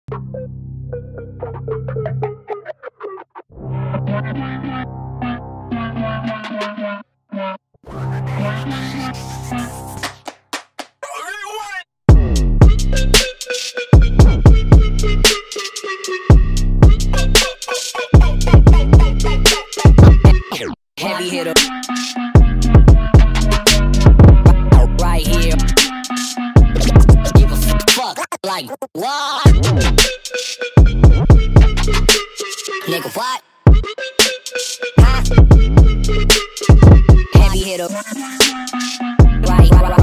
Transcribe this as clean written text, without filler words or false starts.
Heavy hitter. Right here. Give a fuck. Like what? Nigga, what? Huh? Heavy hitter. Right.